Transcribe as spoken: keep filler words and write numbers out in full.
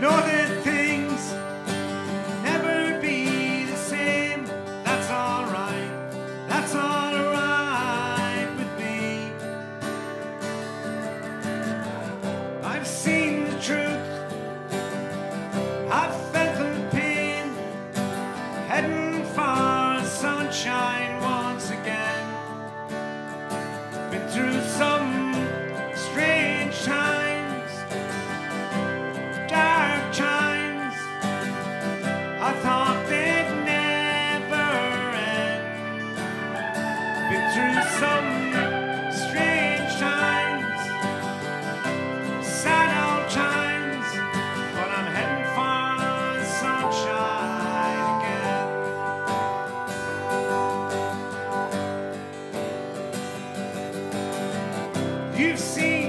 know that things never be the same. That's alright, that's alright with me. I've seen the truth, I've felt the pain, heading for sunshine once again. Been through some strange times, dark times, I thought they'd never end. Been through some strange times, sad old times, but I'm heading for sunshine again. You've seen